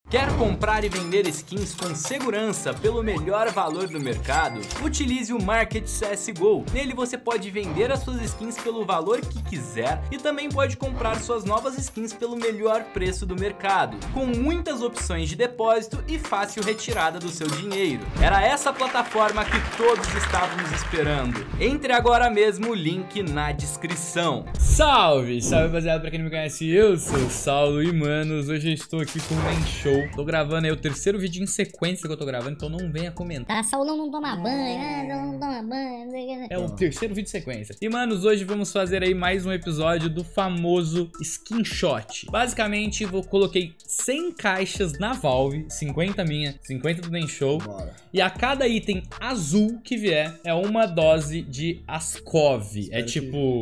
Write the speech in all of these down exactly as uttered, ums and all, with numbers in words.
Quer comprar e vender skins com segurança pelo melhor valor do mercado? Utilize o Market C S G O. Nele você pode vender as suas skins pelo valor que quiser e também pode comprar suas novas skins pelo melhor preço do mercado, com muitas opções de depósito e fácil retirada do seu dinheiro. Era essa plataforma que todos estávamos esperando. Entre agora mesmo, o link na descrição. Salve, salve rapaziada, pra quem não me conhece, eu sou o Saulo e manos, hoje eu estou aqui com o Men Show. Tô gravando aí o terceiro vídeo em sequência que eu tô gravando, então não venha comentar. Tá, Saulão não toma banho, ah, não toma banho. É o terceiro vídeo em sequência. E manos, hoje vamos fazer aí mais um episódio do famoso Skinshot. Basicamente, eu coloquei cem caixas na Valve, cinquenta minha, cinquenta do Men Show. Bora. E a cada item azul que vier é uma dose de Ascov. É tipo...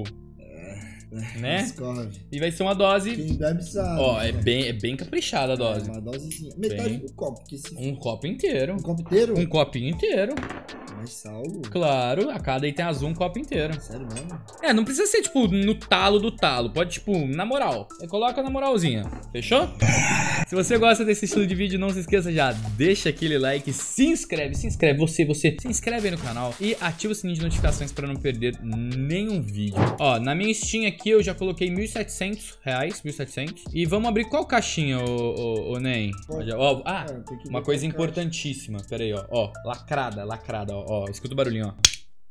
né? Ascov. E vai ser uma dose... Quem bebe sabe. Ó, é bem, é bem caprichada a dose. É uma dosezinha. Metade Bem. do copo. Porque se... Um copo inteiro. Um copo inteiro? Um copinho inteiro. Mas Saulo? Claro, a cada item azul um copo inteiro. Sério mesmo? É, não precisa ser, tipo, no talo do talo. Pode, tipo, na moral. Você coloca na moralzinha. Fechou? Se você gosta desse estilo de vídeo, não se esqueça já. Deixa aquele like, se inscreve, se inscreve. Você, você, se inscreve aí no canal e ativa o sininho de notificações pra não perder nenhum vídeo. Ó, na minha Steam aqui eu já coloquei mil e setecentos reais, mil e setecentos. E vamos abrir qual caixinha, ô, ô, ô Nen? Ó, ah, É, tem que uma ver coisa qual caixa. importantíssima. Pera aí, ó. Ó, lacrada, lacrada, ó. Ó, escuta o barulhinho, ó.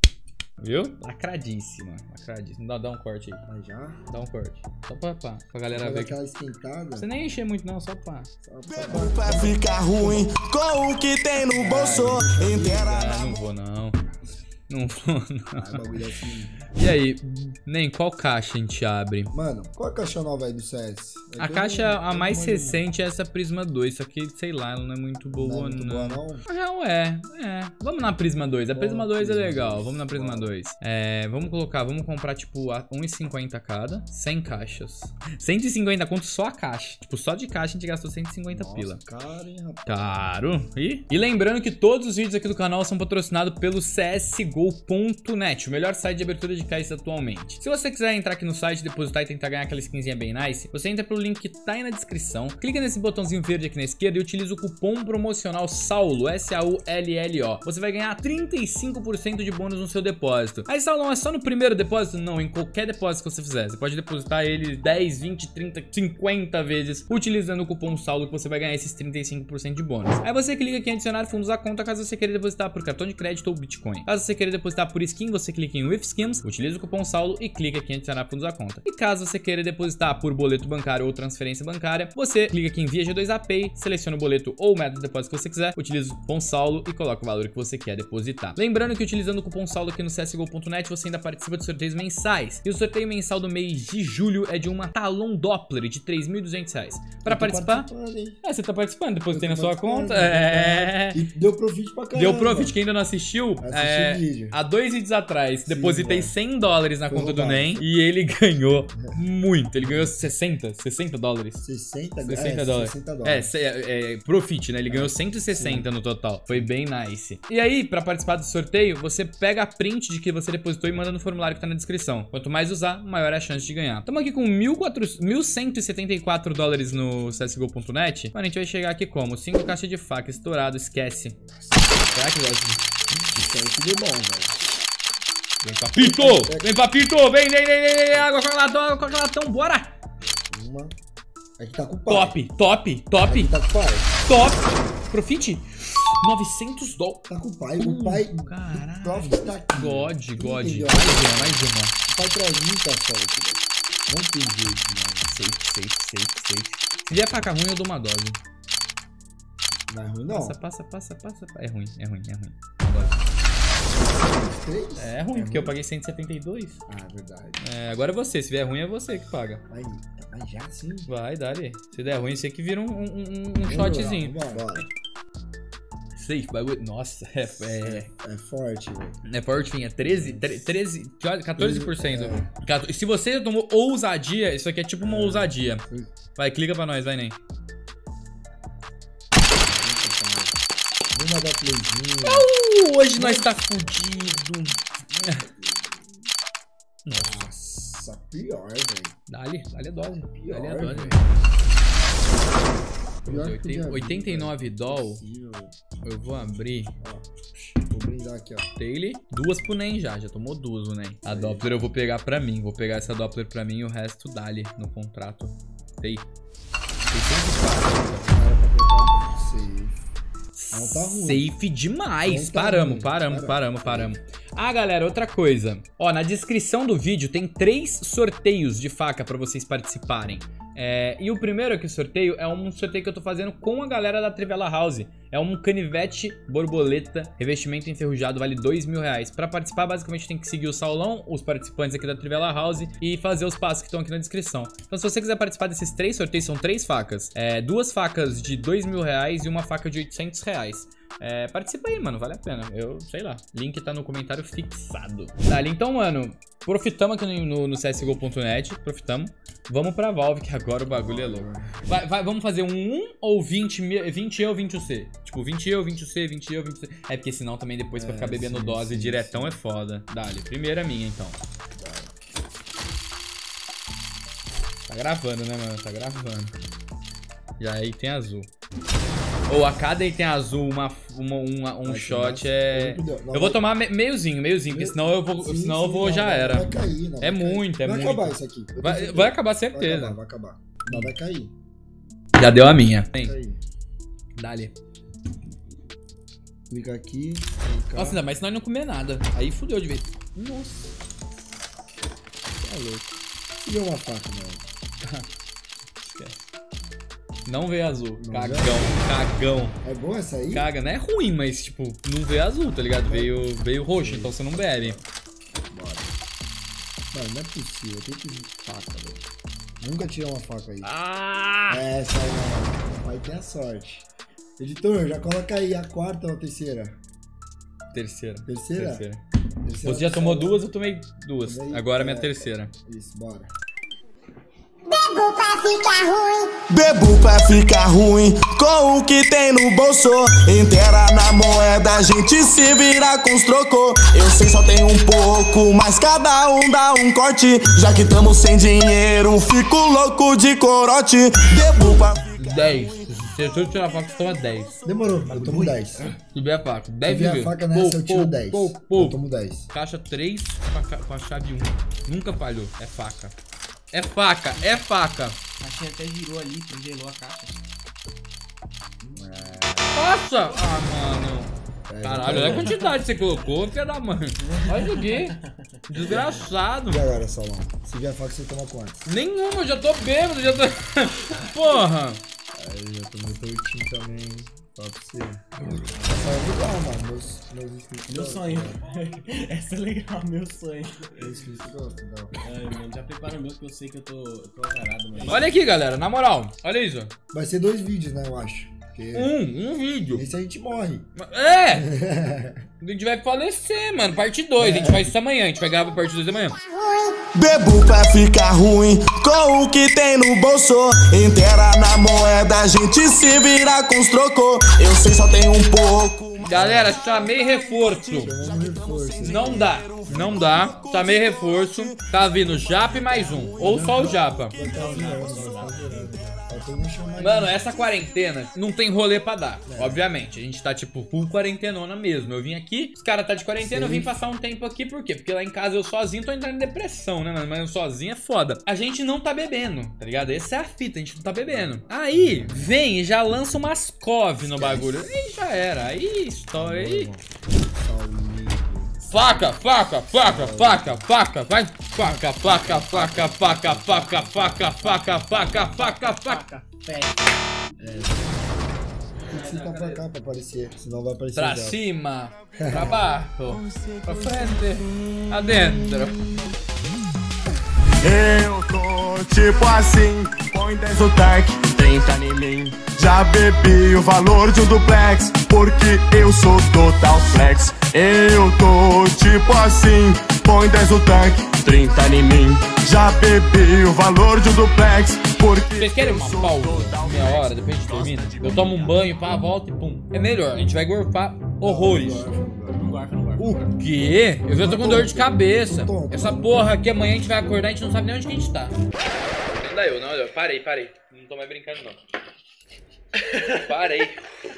Viu? Lacradíssima. Lacradíssima. Dá, dá um corte aí. Mas já? Dá um corte. Só pra, pra, pra galera Faz ver que... aquela esquentada. Você nem encher muito não, só pra... Só pra... Pra ficar ruim com o que tem no bolso inteira. Ah, não vou não. Não vou não. Ah, bagulho assim. E aí, Nem, qual caixa a gente abre? Mano, qual é a caixa nova aí do C S? É A que eu caixa não- a eu mais não manjo recente é essa Prisma dois, só que, sei lá, ela não é muito boa, Não é muito boa, não? Na real é, é. Vamos na Prisma dois, a Bom, Prisma dois é Prisma legal, dois. vamos na Prisma Bora. dois. É, vamos colocar, vamos comprar tipo a um e cinquenta cada, cem caixas. cento e cinquenta conto só a caixa, tipo só de caixa a gente gastou cento e cinquenta Nossa, pila. cara, hein, rapaz. Caro. E, e lembrando que todos os vídeos aqui do canal são patrocinados pelo C S G O ponto net, o melhor site de abertura de caixas atualmente. Se você quiser entrar aqui no site, depositar e tentar ganhar aquela skinzinha bem nice, você entra pelo link que tá aí na descrição, clica nesse botãozinho verde aqui na esquerda e utiliza o cupom promocional SAULO, S A U L L O. Você vai ganhar trinta e cinco por cento de bônus no seu depósito. Aí, Saulão, é só no primeiro depósito? Não, em qualquer depósito que você fizer. Você pode depositar ele dez, vinte, trinta, cinquenta vezes utilizando o cupom SAULO, que você vai ganhar esses trinta e cinco por cento de bônus. Aí você clica aqui em adicionar fundos à conta caso você queira depositar por cartão de crédito ou Bitcoin. Caso você queira depositar por skin, você clica em With Skins, utiliza o cupom SAULO e clica aqui em adicionar fundos à conta. E caso você queira depositar por boleto bancário ou transferência bancária, você clica aqui em Via G dois A Pay, seleciona o boleto ou o método de depósito que você quiser, utiliza o cupom SAULO e coloca o valor que você quer depositar. Lembrando que utilizando o cupom SAULO aqui no C S G O ponto net você ainda participa de sorteios mensais. E o sorteio mensal do mês de julho é de uma Talon Doppler de três mil e duzentos reais. Para Eu tô participar... participando, hein? É, você tá participando, depositei Eu na tô sua participando, conta. É... E deu profit pra caramba. Deu profit, quem ainda não assistiu, Assisti é, o vídeo. há dois vídeos atrás, Sim, depositei mano. cem dólares na Foi conta do roubado. Nem e ele ganhou muito. Ele ganhou sessenta, sessenta dólares. sessenta, sessenta é, dólares. sessenta É, dólares. cê- é, é, profit, né? Ele ganhou cento e sessenta no total. Foi bem nice. E aí, pra participar do sorteio, você pega a print de que você depositou e manda no formulário que tá na descrição. Quanto mais usar, maior é a chance de ganhar. Estamos aqui com mil cento e setenta e quatro dólares no C S G O ponto net. Mano, a gente vai chegar aqui como? cinco caixas de faca, estourado, esquece. Será que vai... Isso aí que deu bom, velho. Vem, papito! Vem, papito! Vem, vem, vem, vem, vem! Água com latão, água com latão, bora! Uma. Aqui tá com o pai. Top, top, top, Aqui tá com o pai. top! Profit? novecentos dólares. Tá com o pai. O pai Caralho. do Profit tá aqui. God, Entendeu? God. Mais uma, mais uma. O pai traz muita sorte, velho. Não tem jeito, mano. Safe, safe, safe, safe. Se vier faca ruim, eu dou uma dose. Não é ruim, não. Passa, passa, passa, passa. É ruim, é ruim, é ruim. Três? É ruim, porque eu paguei cento e setenta e dois. Ah, verdade. É, agora é você. Se vier ruim, é você que paga. Aí, mas já sim. Vai, dá-lhe. Se der ruim, você que vira um, um, um- um Vamos shotzinho. lá, Bora. Safe, bagulho. Nossa, é... é... É forte, velho. É forte, é treze, tre- treze, quatorze por cento. É. Quatorze. Se você tomou ousadia, isso aqui é tipo uma ousadia. Vai, clica pra nós, vai, Nem. Uma da playzinha. Uh, hoje nós tá fudido. Nossa. Nossa, pior, velho. Dá-lhe, dá-lhe a dose. Pior, Dá-lhe a dose. velho. Pior que eu oitenta e nove doll. Possível. Eu vou abrir. Vou brindar aqui, ó. Taylor. Duas pro Nen já. Já tomou duas, o Nen. A Doppler eu vou pegar pra mim. Vou pegar essa Doppler pra mim e o resto dali no contrato. Tem. Não tá ruim. Safe demais. Não tá Paramos, ruim. paramos, Para. paramos, paramos. Ah, galera, outra coisa. Ó, na descrição do vídeo tem três sorteios de faca pra vocês participarem. É, e o primeiro aqui, sorteio, é um sorteio que eu tô fazendo com a galera da Trivela House. É um canivete borboleta, revestimento enferrujado, vale dois mil reais. Pra participar, basicamente, tem que seguir o Saulão, os participantes aqui da Trivela House e fazer os passos que estão aqui na descrição. Então, se você quiser participar desses três sorteios, são três facas. É, duas facas de dois mil reais e uma faca de oitocentos reais. É, participa aí, mano, vale a pena. Eu, sei lá, link tá no comentário fixado. Tá, então, mano, profitamos aqui no, no, no C S G O ponto net, profitamos. Vamos pra Valve, que agora o bagulho é louco. Vai, vai, vamos fazer um um ou vinte, vinte E ou vinte U C? Tipo, vinte E ou vinte U C, vinte E ou vinte U C. É, porque senão também depois é, pra ficar bebendo sim, dose sim, diretão sim. É foda. Dale, primeira minha, então. Tá gravando, né, mano? Tá gravando. E aí tem azul. Ou a cada item azul, uma, uma, uma, um shot é... Eu vou tomar me, meiozinho, meiozinho, porque senão eu vou, sim, senão sim, eu vou não, já não, era. Vai cair, não, é vai muito, cair. é vai muito. Vai acabar isso aqui. Vai, vai acabar, certeza. Vai acabar, vai acabar. Não, vai cair. Já deu a minha. Vai cair. Dá-lhe. Clica aqui. Clica. Nossa, mas senão ele não comer nada. Aí fudeu de vez. Nossa. Tá louco. E deu uma faca, mano. Esquece. Não veio azul. Não cagão, veio? cagão. É boa essa aí? Caga, não é ruim, mas tipo, não veio azul, tá ligado? Veio, veio roxo, então você não bebe. Bora. Mano, não é possível. Tem que faca, velho. Nunca tirei uma faca aí. Ah! É, essa aí não. Aí tem a sorte. Editor, já coloca aí a quarta ou a terceira? Terceira. Terceira? Terceira. Terceira Você já tomou duas, eu tomei duas. Também, Agora é minha é, terceira. Isso, bora. Bebo pra ficar ruim. Bebo pra ficar ruim com o que tem no bolso. Inteira na moeda, a gente se vira com os trocos. Eu sei só tem um pouco, mas cada um dá um corte. Já que tamo sem dinheiro, fico louco de corote. Bebo pra ficar dez. Se eu tirar a faca, você toma dez. Demorou, eu tomo dez. Subir a faca. dez Subir a faca nessa, eu tiro dez. Pô, pô. Eu tomo dez. Caixa três com a chave um. Nunca falhou. É faca. É faca, é faca. A caixinha até girou ali, congelou a caixa. Nossa! Ah, mano. Caralho, olha a quantidade que você colocou, filha da mãe. Olha isso aqui. Desgraçado. E agora, Saulão? Se vier a faca, você toma quantos? Nenhuma, eu já tô bêbado, já tô... Porra. Aí, já tomei tortinho também. Fala pra você. Essa é legal, mano. Meus, meus inscritos Meu gostam, sonho. né? Essa é legal, meu sonho. Meus inscritos gostam, então. Ai, mano, já prepara o meu que eu sei que eu tô, eu tô azarado, mano. Olha aqui, galera, na moral. Olha isso. Vai ser dois vídeos, né, eu acho. Porque Um, um vídeo. esse a gente morre. É! A gente vai falecer, mano. Parte dois. A gente faz isso amanhã. A gente vai gravar a parte dois amanhã. Bebo pra ficar ruim com o que tem no bolso. Inteira na moeda, a gente se vira com os trocos. Eu sei só tem um pouco. Galera, chamei reforço. Chamando reforço. Não dá. Não dá. Chamei reforço. Tá vindo Japa e mais um. Ou só o Japa. Vai tá virando, vai tá virando. Faltou não chamar Mano, essa quarentena não tem rolê pra dar. Obviamente. A gente tá tipo full quarentenona mesmo. Eu vim aqui, os caras tá de quarentena, eu vim passar um tempo aqui. Por quê? Porque lá em casa eu sozinho tô entrando em depressão, né, mano? Mas eu sozinho é foda. A gente não tá bebendo, tá ligado? Essa é a fita, a gente não tá bebendo. Aí, vem e já lança umas cove no bagulho. Aí já era. Aí, história aí. Faca, faca, faca, faca, faca, vai. Faca, faca, faca, faca, faca, faca, faca, faca, faca, faca. Tem que sentar pra cá pra aparecer, senão vai aparecer. Pra cima, pra baixo, pra frente, adentro. Eu tô tipo assim, põe dez o tanque, trinta em mim. Já bebi o valor de um duplex, porque eu sou total flex. Eu tô tipo assim, põe dez o tanque, trinta em mim. Já bebi o valor de um duplex, porque vocês querem uma pausa? Meia hora, depois a gente termina. Eu tomo um banho, pá, volta e pum. É melhor, a gente vai gorfar horrores. Não gorfa, não gorfa. O quê? Eu já tô com dor de cabeça. Essa porra aqui, amanhã a gente vai acordar e a gente não sabe nem onde que a gente tá. Não dá eu, não, eu parei, parei. Não tô mais brincando, não. Parei.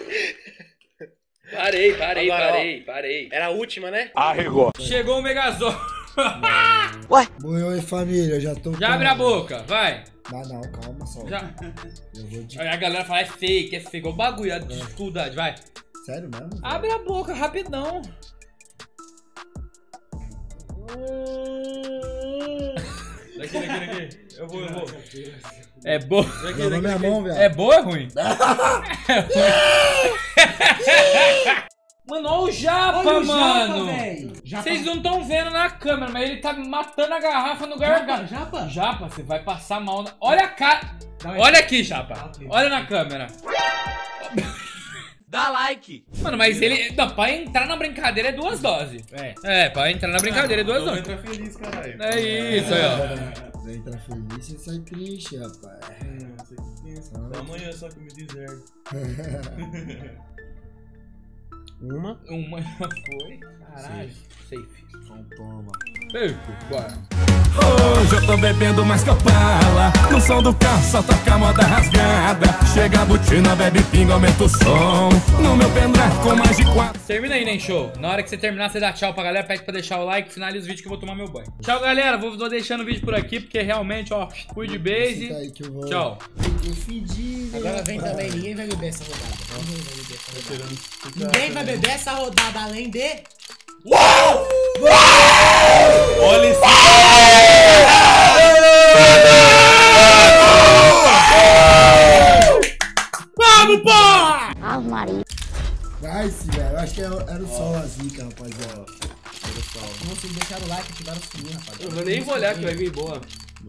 Parei, parei, Agora, parei, parei. Era a última, né? Arregou. Chegou o Megazord. Bom, oi família, eu já tô... Já abre a boca, vai. Ah não, calma só. Já. Eu vou de... Aí a galera fala, é fake, é fake. É o bagulho, a dificuldade, vai. Sério mesmo? velho? Abre a boca, rapidão. Daqui, daqui, daqui. Eu vou, eu vou. É boa. Lava minha mão, velho. É boa ou é ruim? É ruim. Mano, olha o Japa, Olha o mano. Japa, velho. Japa. Vocês não estão vendo na câmera, mas ele tá matando a garrafa no gargalo. Japa, Japa. Japa, você vai passar mal na... Olha a cara. Dá um Olha aqui, Japa. Olha na câmera. Dá like. Mano, mas ele... Não, pra entrar na brincadeira é duas doses. É. É, pra entrar na brincadeira é duas doses. Entra feliz, caralho. É isso aí, ó. Você entra feliz e sai triste, rapaz. Hum, você que pensa. Só amanhã só que me deserve. Uma. Uma foi. Caralho. Safe. Então toma. Safe, bora. Hoje eu tô bebendo mais que Opala. No som do carro só toca a moda rasgada. Chega a botina, bebe pinga, aumenta o som. No meu pendrive com mais de quatro. Termina aí, nem show. Na hora que você terminar, você dá tchau pra galera, pede pra deixar o like, finaliza o vídeo que eu vou tomar meu banho. Tchau, galera. Vou, vou deixando o vídeo por aqui, porque realmente, ó, fui de base. Aí que eu vou... Tchau. Eu fedi, Agora vem rapaz. também, ninguém vai beber essa rodada. Ninguém vai beber essa rodada. Ninguém vai beber essa rodada além de... Olha isso. Vamos, porra! Ave Maria. Nice, velho. Eu acho que era, era o sol a zica, rapaziada. Era o sol. Vocês deixaram o like e ativaram o sininho, rapaziada. Eu nem vou olhar que vai vir boa.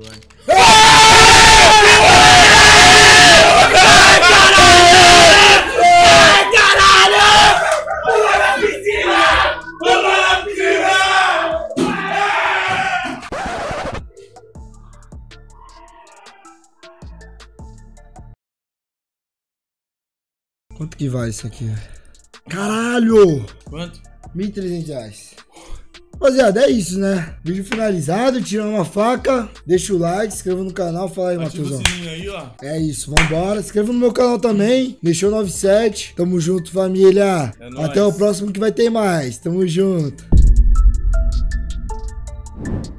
Quanto que vai isso aqui? Caralho! Quanto? mil e trezentos reais. Rapaziada, é isso, né? Vídeo finalizado, tirando uma faca. Deixa o like, se inscreva no canal. Fala aí, Ativa o Matheusão. sininho aí, ó. É isso, vambora. Se inscreva no meu canal também. Deixou noventa e sete. Tamo junto, família. É nóis. Até o próximo que vai ter mais. Tamo junto.